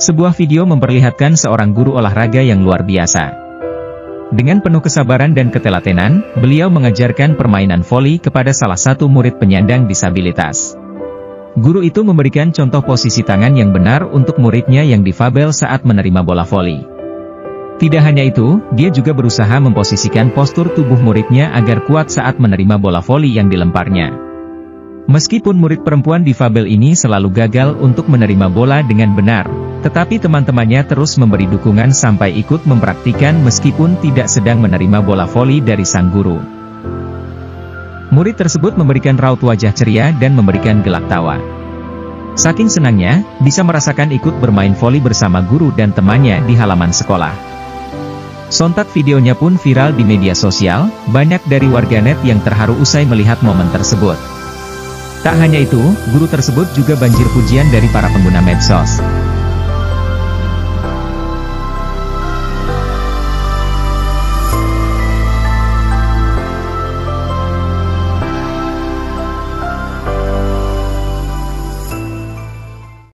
Sebuah video memperlihatkan seorang guru olahraga yang luar biasa. Dengan penuh kesabaran dan ketelatenan, beliau mengajarkan permainan voli kepada salah satu murid penyandang disabilitas. Guru itu memberikan contoh posisi tangan yang benar untuk muridnya yang difabel saat menerima bola voli. Tidak hanya itu, dia juga berusaha memposisikan postur tubuh muridnya agar kuat saat menerima bola voli yang dilemparnya. Meskipun murid perempuan difabel ini selalu gagal untuk menerima bola dengan benar, tetapi teman-temannya terus memberi dukungan sampai ikut mempraktikkan meskipun tidak sedang menerima bola voli dari sang guru. Murid tersebut memberikan raut wajah ceria dan memberikan gelak tawa. Saking senangnya, bisa merasakan ikut bermain voli bersama guru dan temannya di halaman sekolah. Sontak videonya pun viral di media sosial, banyak dari warganet yang terharu usai melihat momen tersebut. Tak hanya itu, guru tersebut juga banjir pujian dari para pengguna medsos.